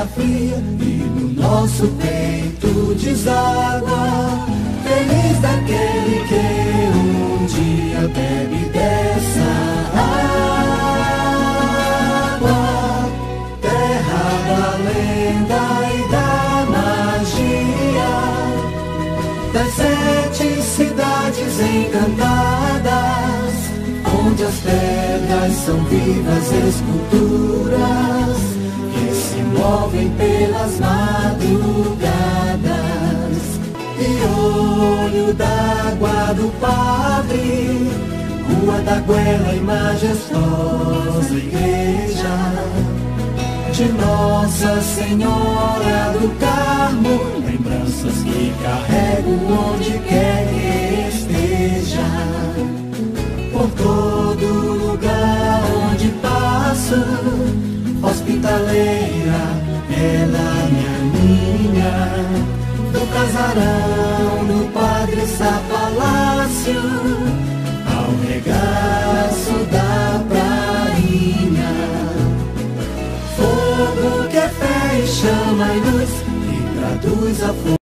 terra fria e no nosso peito deságua. Feliz daquele que um dia bebe dessa água, terra da lenda e da magia, das 7 cidades encantadas, onde as pedras são vivas esculturas que se movem pelas madrugadas. E olho d'água do Padre, Rua da Guela e majestosa igreja de Nossa Senhora do Carmo, lembranças que carrego onde quer que esteja. Por todo lugar onde passo, hospitaleira, ela me aninha. Do casarão do Padre Sá Palácio ao regaço da prainha, fogo que é fé e chama e luz, e traduz a